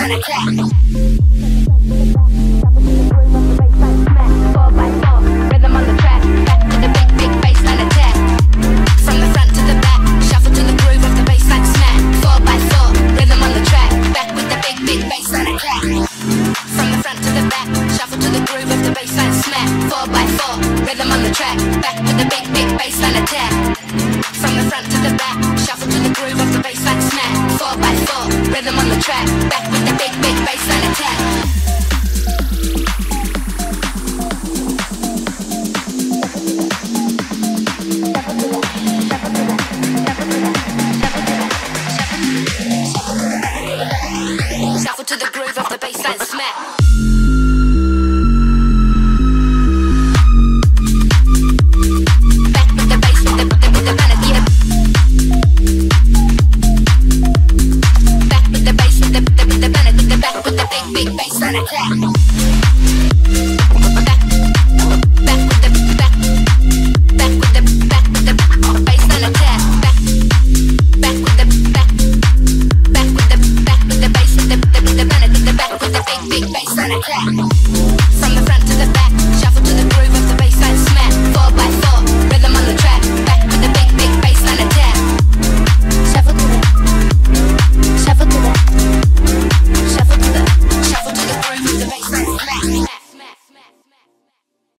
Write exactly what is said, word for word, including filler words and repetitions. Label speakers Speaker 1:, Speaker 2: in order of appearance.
Speaker 1: baseline attack. Rhythm on the track, back with the big, big baseline attack. From the front to the back, shuffle to the groove of the baseline smack. Four by four, rhythm on the track, back with the big, big baseline attack. Shuffle to the groove of the baseline smack. Big baseline attack.